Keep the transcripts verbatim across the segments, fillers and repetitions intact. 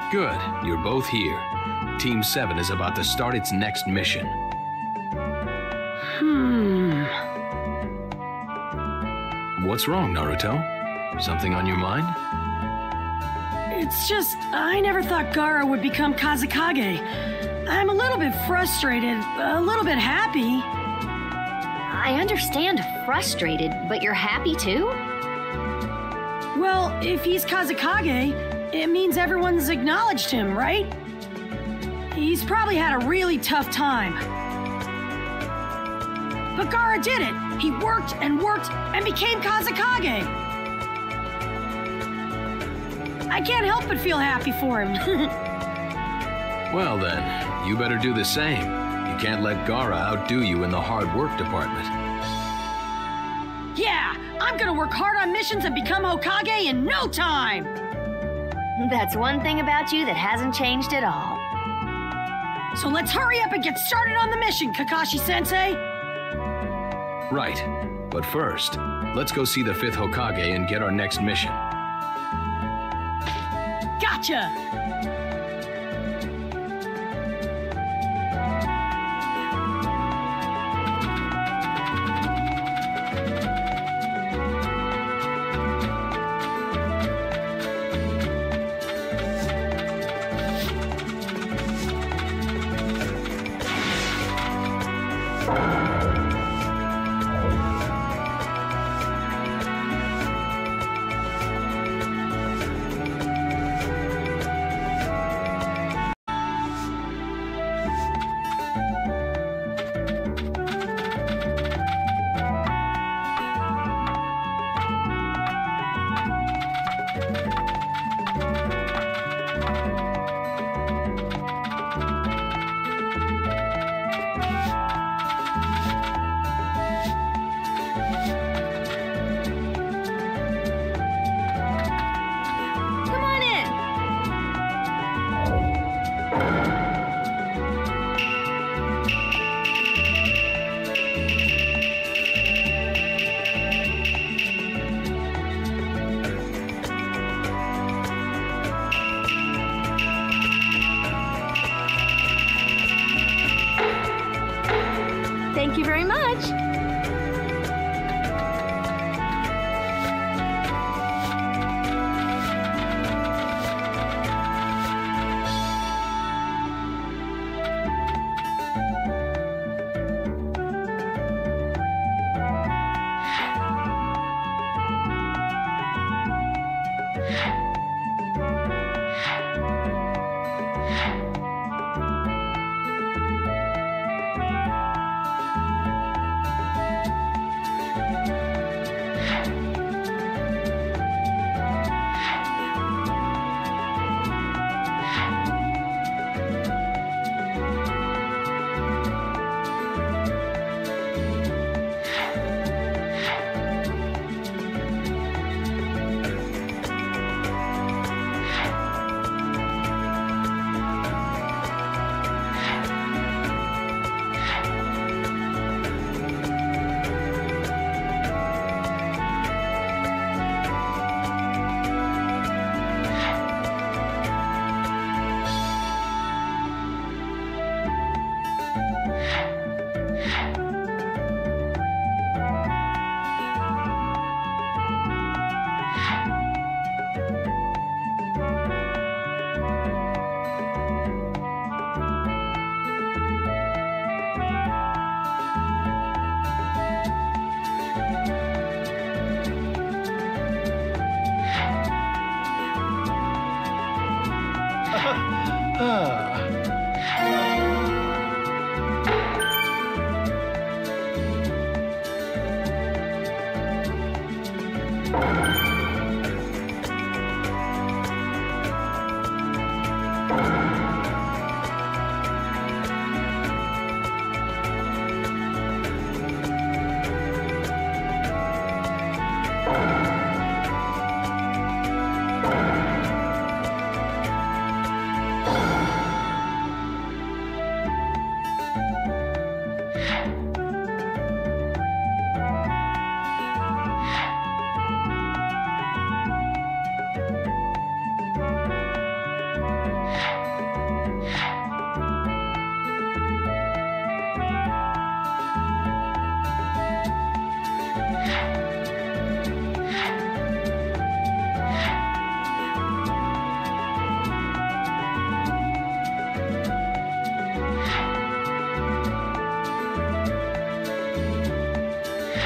Good, you're both here. Team seven is about to start its next mission. Hmm. What's wrong, Naruto? Something on your mind? It's just, I never thought Gaara would become Kazekage. I'm a little bit frustrated, a little bit happy. I understand frustrated, but you're happy too? Well, if he's Kazekage, it means everyone's acknowledged him, right? He's probably had a really tough time. But Gaara did it! He worked and worked and became Kazekage! I can't help but feel happy for him. Well then, you better do the same. You can't let Gaara outdo you in the hard work department. Yeah! I'm gonna work hard on missions and become Hokage in no time! That's one thing about you that hasn't changed at all. So let's hurry up and get started on the mission, Kakashi-sensei! Right. But first, let's go see the fifth Hokage and get our next mission. Gotcha! Thank you very much.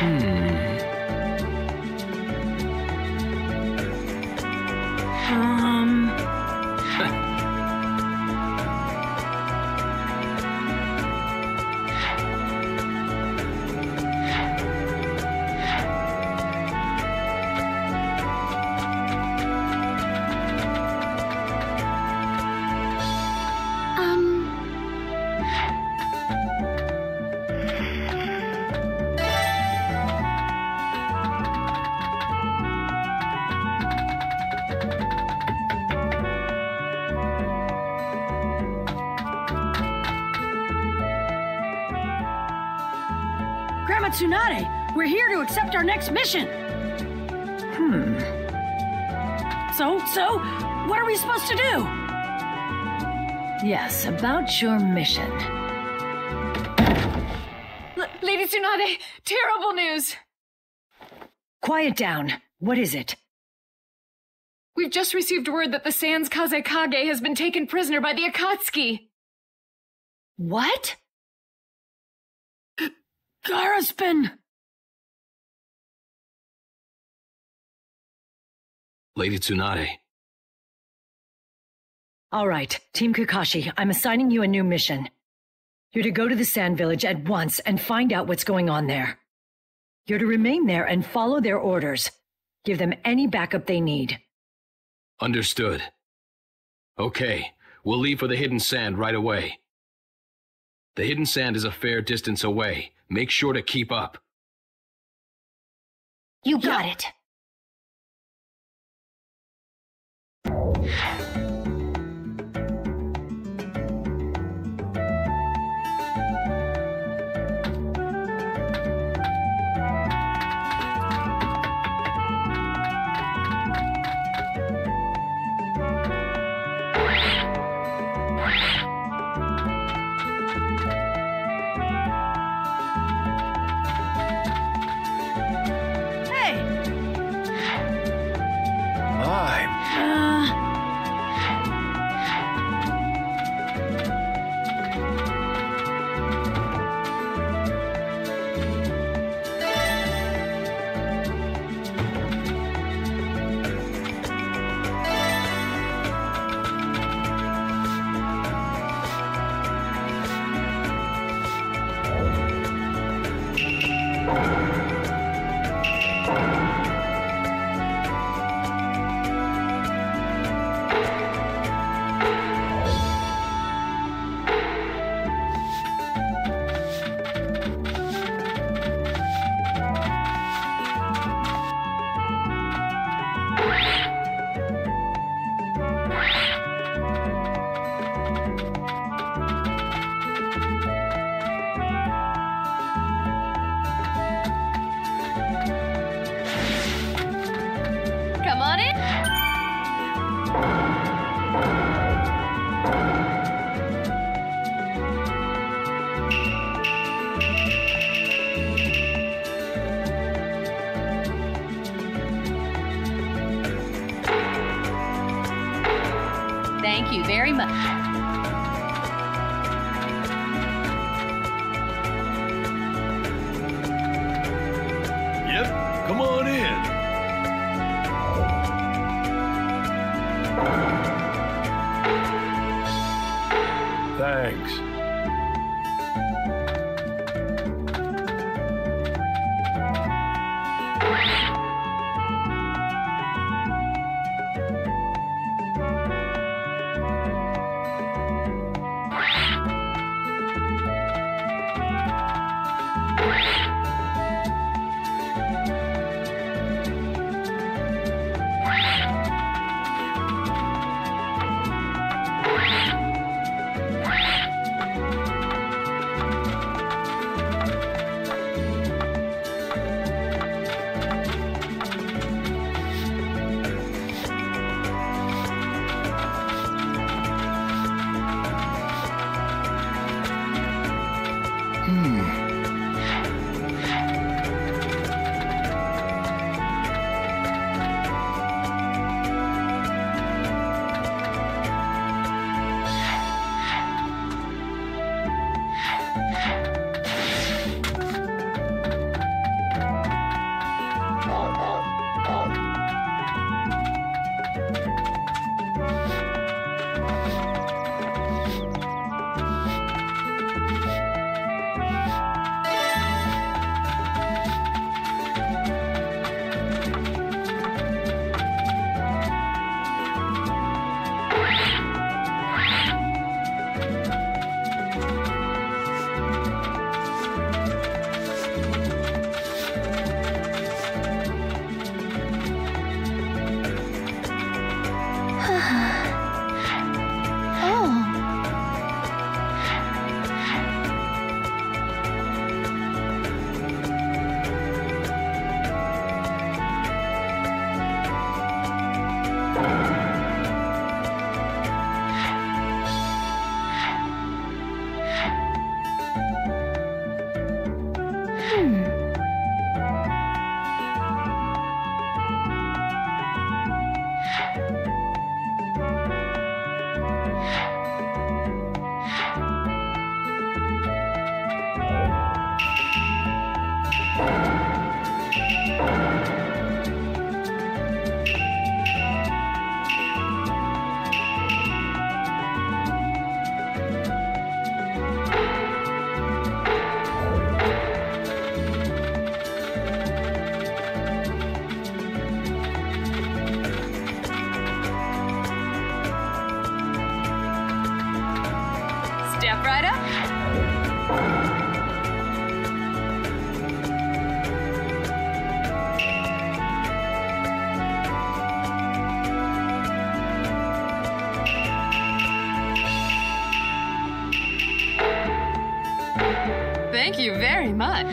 Um... Grandma Tsunade, we're here to accept our next mission. Hmm. So, so, what are we supposed to do? Yes, about your mission. L Lady Tsunade, terrible news! Quiet down. What is it? We've just received word that the Sans Kazekage has been taken prisoner by the Akatsuki. What? Gaara's been... Lady Tsunade. All right, Team Kakashi, I'm assigning you a new mission. You're to go to the Sand Village at once and find out what's going on there. You're to remain there and follow their orders. Give them any backup they need. Understood. Okay, we'll leave for the Hidden Sand right away. The Hidden Sand is a fair distance away. Make sure to keep up. You got it. Thank you very much. Yep, come on in. Thanks. Step right up. Thank you very much.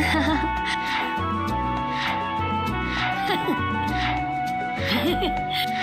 Huh?